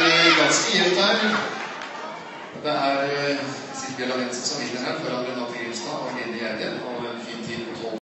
ganske jevnt her. Det Silvia Lavense som vinner her foran Renate Grimstad og Gjerde, og en fin tid på 12.